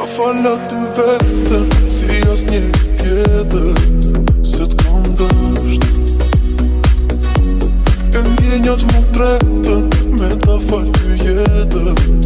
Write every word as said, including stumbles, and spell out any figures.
Fala ty vetëm, si as një tjetër, se t'kam dësht. E ndjenjat më tretën, me ta fal ty jetën.